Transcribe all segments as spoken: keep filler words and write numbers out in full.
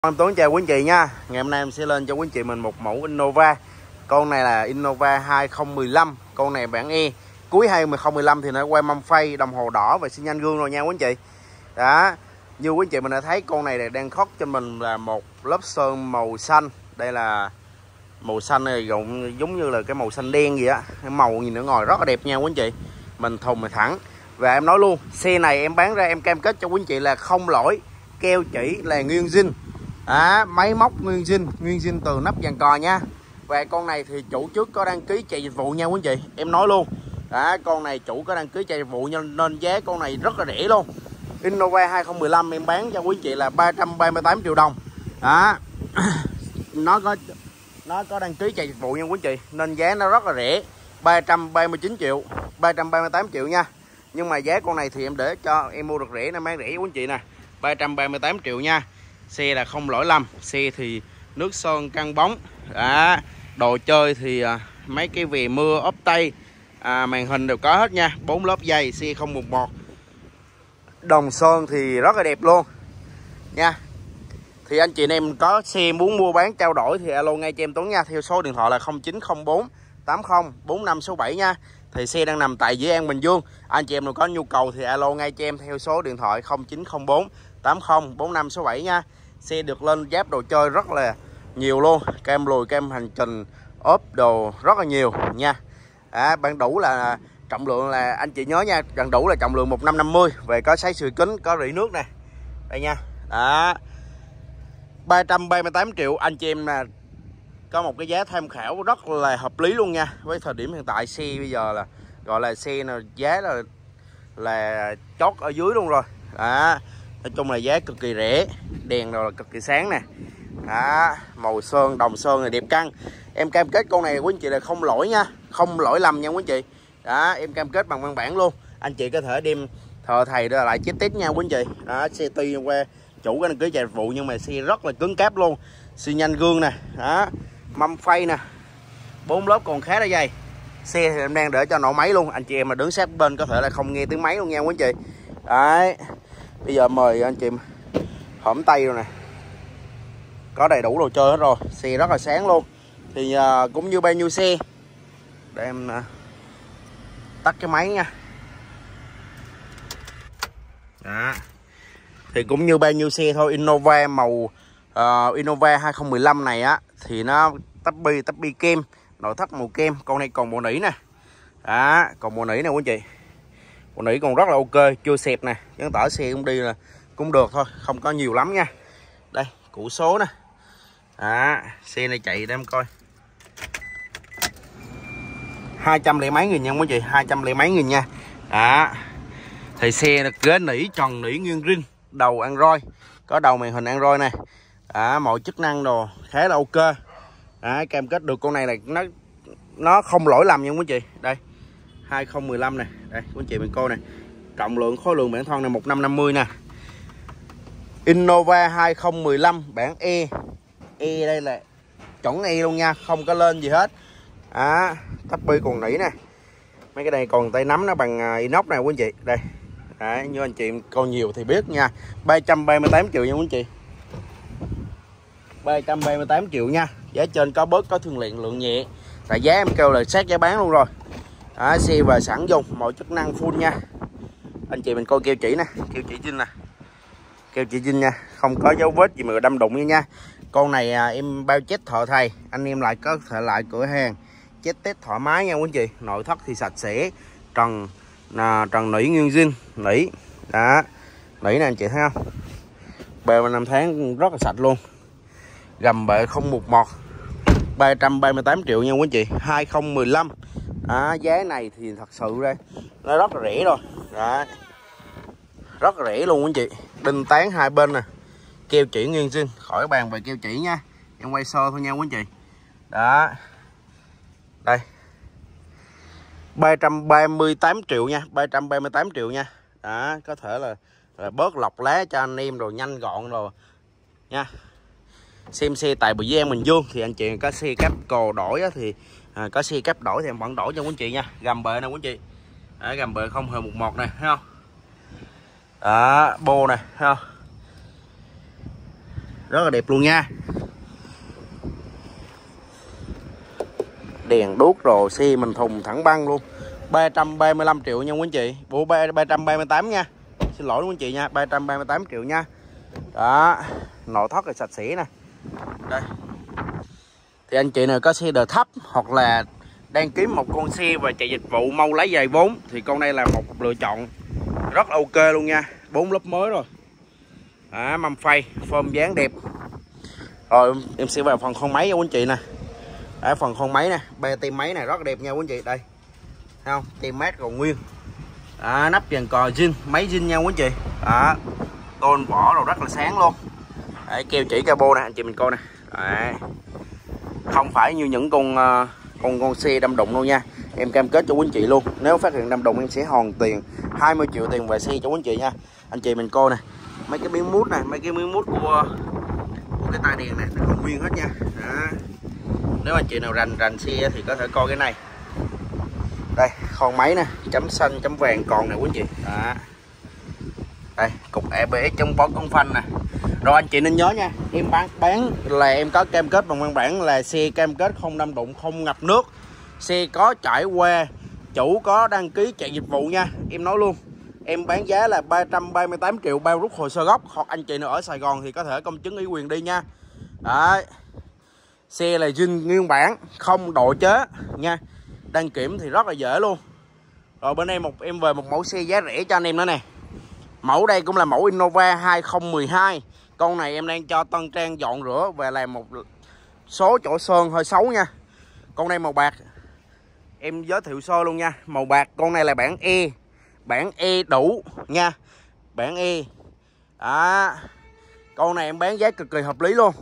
Em Tuấn chào quý anh chị nha. Ngày hôm nay em sẽ lên cho quý anh chị mình một mẫu Innova. Con này là Innova hai không một lăm. Con này bản E. Cuối hai không một lăm thì nó quay mâm phay, đồng hồ đỏ và xi nhan gương rồi nha quý anh chị. Đó. Như quý anh chị mình đã thấy, con này đang khóc cho mình là một lớp sơn màu xanh. Đây là màu xanh này giống, giống như là cái màu xanh đen gì á. Màu nhìn nó ngồi rất là đẹp nha quý anh chị. Mình thùng mình thẳng. Và em nói luôn, xe này em bán ra em cam kết cho quý anh chị là không lỗi, keo chỉ là nguyên zin. À, máy móc nguyên zin, nguyên zin từ nắp giàn cò nha. Và con này thì chủ trước có đăng ký chạy dịch vụ nha quý anh chị, em nói luôn. Đó, con này chủ có đăng ký chạy dịch vụ nên, nên giá con này rất là rẻ luôn. Innova hai không một lăm em bán cho quý anh chị là ba trăm ba mươi tám triệu đồng. Đó. Nó có nó có đăng ký chạy dịch vụ nha quý anh chị, nên giá nó rất là rẻ, ba trăm ba mươi chín triệu, ba trăm ba mươi tám triệu nha. Nhưng mà giá con này thì em để cho em mua được rẻ nên bán rẻ quý anh chị nè, ba trăm ba mươi tám triệu nha. Xe là không lỗi lầm, xe thì nước sơn căng bóng. Đó. Đồ chơi thì à, mấy cái về mưa ốp tay, à, màn hình đều có hết nha, bốn lớp dây, xe không một một. Đồng sơn thì rất là đẹp luôn nha. Thì anh chị em có xe muốn mua bán trao đổi thì alo ngay cho em Tuấn nha, theo số điện thoại là không chín không bốn tám không bốn năm sáu bảy nha. Thì xe đang nằm tại Dĩ An, Bình Dương. Anh chị em nào có nhu cầu thì alo ngay cho em theo số điện thoại không chín không bốn tám không bốn năm sáu bảy nha. Xe được lên giáp đồ chơi rất là nhiều luôn, cam lùi, cam hành trình, ốp đồ rất là nhiều nha. À, ban đủ là trọng lượng là anh chị nhớ nha, ban đủ là trọng lượng một nghìn năm trăm năm mươi. Về có sấy sưởi kính, có rỉ nước nè. Đây nha. Đó. ba trăm ba mươi tám triệu anh chị em là có một cái giá tham khảo rất là hợp lý luôn nha. Với thời điểm hiện tại xe bây giờ là gọi là xe là giá là là chót ở dưới luôn rồi. Đó. Nói chung là giá cực kỳ rẻ, đèn rồi là cực kỳ sáng nè. Đó. Màu sơn, đồng sơn này đẹp căng. Em cam kết con này quý anh chị là không lỗi nha, không lỗi lầm nha quý anh chị. Đó, em cam kết bằng văn bản luôn. Anh chị có thể đem thợ thầy ra lại chết test nha quý anh chị. Đó, xe tuy qua chủ cái đăng ký chạy vụ nhưng mà xe rất là cứng cáp luôn. Xi nhan gương nè, đó, mâm phay nè, bốn lớp còn khá là dày. Xe thì em đang để cho nổ máy luôn, anh chị em mà đứng sát bên có thể là không nghe tiếng máy luôn nha quý anh chị. Đấy. Bây giờ mời anh chị hõm tay rồi nè, có đầy đủ đồ chơi hết rồi, xe rất là sáng luôn. Thì uh, cũng như bao nhiêu xe, để em uh, tắt cái máy nha. Đó. Thì cũng như bao nhiêu xe thôi, Innova màu uh, Innova hai không một lăm này á thì nó tắp bi tắp bi kem, nội thất màu kem. Con này còn bộ nỉ nè. Đó, còn bộ nỉ nè quý anh chị. Bộ nỉ còn rất là ok, chưa xẹp nè, chứng tỏ xe cũng đi là cũng được thôi, không có nhiều lắm nha. Đây, củ số nè. Đó, xe này chạy để em coi. Hai trăm lẻ mấy nghìn nha quý anh chị, hai trăm lẻ mấy nghìn nha. Đó. Thì xe là ghế nỉ, tròn nỉ nguyên rin, đầu Android, có đầu màn hình Android này. Đó, mọi chức năng đồ khá là ok. Đó, cam kết được con này là nó nó không lỗi lầm nha quý anh chị. Đây, hai không một lăm này, đây quý anh chị mình coi này. Trọng lượng khối lượng bản thân này một nghìn năm trăm năm mươi nè. Innova hai không một lăm bản E. E đây là chuẩn E luôn nha, không có lên gì hết. Đó, tắp bi còn nỉ nè. Mấy cái này còn tay nắm nó bằng inox này quý anh chị. Đây. Đấy, như anh chị coi nhiều thì biết nha. ba trăm ba mươi tám triệu nha quý anh chị. ba trăm ba mươi tám triệu nha. Giá trên có bớt, có thương lượng lượng nhẹ. Tại giá em kêu là sát giá bán luôn rồi. Đó, xe về sẵn dùng, mọi chức năng full nha. Anh chị mình coi keo chỉ nè, keo chỉ zin nè. Keo chỉ zin nha, không có dấu vết gì mà đâm đụng như nha. Con này à, em bao chết thợ thầy, anh em lại có thể lại cửa hàng chết test thoải mái nha quý anh chị. Nội thất thì sạch sẽ, trần à, trần nỉ nguyên zin, nỉ. Đó, nỉ nè anh chị thấy không? Bề năm tháng rất là sạch luôn. Gầm bệ không một một. ba trăm ba mươi tám triệu nha quý anh chị, hai không một lăm. Đó, giá này thì thật sự ra nó rất là rẻ rồi. Đó. Rất là rẻ luôn quý anh chị. Đinh tán hai bên nè. Keo chỉ nguyên zin, khỏi bàn về keo chỉ nha. Em quay sơ thôi nha quý anh chị. Đó. Đây. ba trăm ba mươi tám triệu nha, ba trăm ba mươi tám triệu nha. Đó, có thể là, là bớt lọc lá cho anh em rồi nhanh gọn rồi nha. Xem xe tại Dĩ An, Bình Dương thì anh chị có xe cấp cồ đổi á, thì à, có xe cấp đổi thì em vẫn đổi cho quý anh chị nha. Gầm bệ nè quý anh chị. Đó, gầm bệ không hề một một này, thấy không? Đó, bô nè, thấy không? rất là đẹp luôn nha. Đèn đuốc rồi, xe mình thùng thẳng băng luôn. Ba trăm ba mươi lăm triệu nha quý anh chị. Bộ ba trăm ba mươi tám nha. Xin lỗi quý anh chị nha, ba trăm ba mươi tám triệu nha. Đó, nội thất là sạch sẽ nè. Đây. Thì anh chị nào có xe đời thấp hoặc là đang kiếm một con xe và chạy dịch vụ mau lấy về vốn thì con này là một lựa chọn rất là ok luôn nha. Bốn lớp mới rồi. Đó, mâm phay, phơm dáng đẹp. Rồi em sẽ vào phần con máy cho quý anh chị nè. Ở phần con máy nè, bê tim máy này rất là đẹp nha quý anh chị. Đây. Thấy không? Tim mát còn nguyên. Đó, nắp dàn cò zin, máy zin nha quý anh chị. Đó. Tôn vỏ rồi rất là sáng luôn. Đấy, keo chỉ cabo nè anh chị mình coi nè. Đấy. Không phải như những con uh, con con xe đâm đụng đâu nha. Em cam kết cho quý anh chị luôn. Nếu phát hiện đâm đụng em sẽ hoàn tiền hai mươi triệu tiền về xe cho quý anh chị nha. Anh chị mình coi nè. Mấy cái miếng mút này, mấy cái miếng mút của, của cái tai đèn này nó còn nguyên hết nha. Đó. Nếu anh chị nào rành rành xe thì có thể coi cái này. Đây, con máy nè, chấm xanh chấm vàng còn nè quý anh chị. Đó. Đây, cục e bê ét chống bó con phanh nè. Rồi anh chị nên nhớ nha, em bán bán là em có cam kết bằng văn bản là xe cam kết không đâm đụng, không ngập nước. Xe có trải qua, chủ có đăng ký chạy dịch vụ nha. Em nói luôn, em bán giá là ba trăm ba mươi tám triệu bao rút hồ sơ gốc. Hoặc anh chị nào ở Sài Gòn thì có thể công chứng ủy quyền đi nha. Đấy. Xe là zin nguyên bản, không độ chế nha. Đăng kiểm thì rất là dễ luôn. Rồi bên em một em về một mẫu xe giá rẻ cho anh em nữa nè. Mẫu đây cũng là mẫu Innova hai không một hai. Con này em đang cho Tân Trang dọn rửa và làm một số chỗ sơn hơi xấu nha. Con này màu bạc. Em giới thiệu sơ luôn nha. Màu bạc, con này là bản E. Bản E đủ nha. Bản E. Đó. Con này em bán giá cực kỳ hợp lý luôn.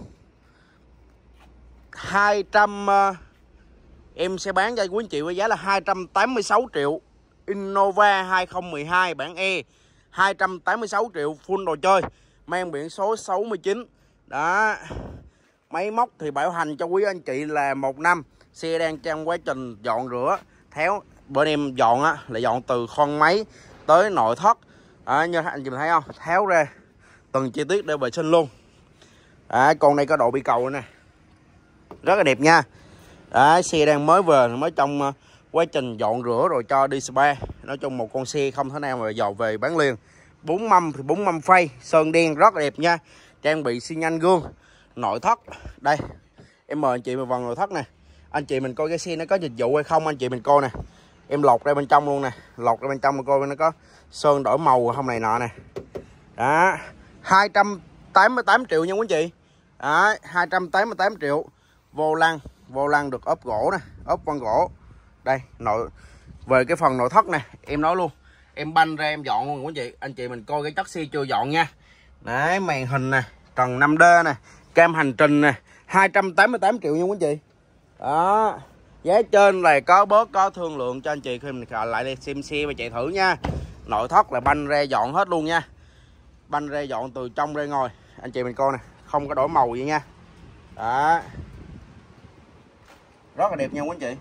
hai trăm uh, em sẽ bán cho quý anh chị với giá là hai trăm tám mươi sáu triệu. Innova hai không một hai bản E. hai trăm tám mươi sáu triệu full đồ chơi. Mang biển số sáu mươi chín. Đó. Máy móc thì bảo hành cho quý anh chị là một năm. Xe đang trong quá trình dọn rửa. Tháo bên em dọn á là dọn từ khoang máy tới nội thất. À, như anh chị thấy không? Tháo ra từng chi tiết để vệ sinh luôn. À, con này có độ bị cầu nè. Rất là đẹp nha. Đó, xe đang mới về, mới trong uh, quá trình dọn rửa rồi cho đi spa. Nói chung một con xe không thể nào mà dò về bán liền. Bốn mâm thì bốn mâm phay, sơn đen rất là đẹp nha. Trang bị xi nhan gương. Nội thất. Đây. Em mời anh chị vào nội thất nè. Anh chị mình coi cái xe nó có dịch vụ hay không anh chị mình coi nè. Em lột ra bên trong luôn nè. Lột ra bên trong mà coi nó có sơn đổi màu không này nọ nè. Đó. hai trăm tám mươi tám triệu nha quý anh chị. Đó, hai trăm tám mươi tám triệu. Vô lăng, vô lăng được ốp gỗ nè, ốp vân gỗ. Đây, nội về cái phần nội thất nè, em nói luôn. Em banh ra em dọn luôn quý anh chị. Anh chị mình coi cái chất xe chưa dọn nha. Đấy, màn hình nè, trần năm D nè, cam hành trình nè, hai trăm tám mươi tám triệu nha quý anh chị. Đó. Giá trên là có bớt có thương lượng cho anh chị khi mình lại đây xem xe và chạy thử nha. Nội thất là banh ra dọn hết luôn nha. Banh ra dọn từ trong ra ngoài. Anh chị mình coi nè, không có đổi màu gì nha. Đó. Rất là đẹp nha quý anh chị.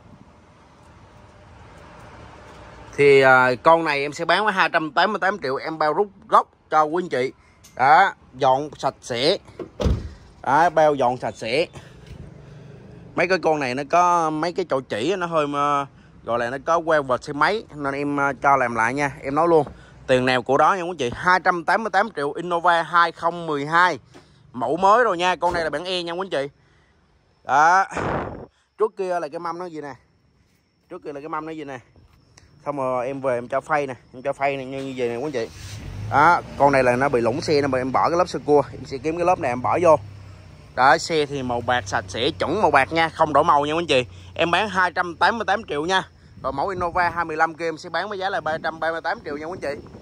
Thì à, con này em sẽ bán với hai trăm tám mươi tám triệu, em bao rút gốc cho quý anh chị. Đó, dọn sạch sẽ. Đó, bao dọn sạch sẽ. Mấy cái con này nó có mấy cái chỗ chỉ nó hơi mà, gọi là nó có queo vợt xe máy nên em cho làm lại nha. Em nói luôn, tiền nào của đó nha quý anh chị. Hai trăm tám mươi tám triệu Innova hai không một hai. Mẫu mới rồi nha, con này là bản E nha quý anh chị. Đó. Trước kia là cái mâm nó gì nè. Trước kia là cái mâm nó gì nè. Xong rồi em về em cho phay nè, em cho phay này như vậy nè quý anh chị. Đó, con này là nó bị lủng xe nên em bỏ cái lớp sơ cua, em sẽ kiếm cái lớp này em bỏ vô. Đó, xe thì màu bạc sạch sẽ, chuẩn màu bạc nha, không đổi màu nha quý anh chị. Em bán hai trăm tám mươi tám triệu nha. Rồi mẫu Innova hai một năm kia em sẽ bán với giá là ba trăm ba mươi tám triệu nha quý anh chị.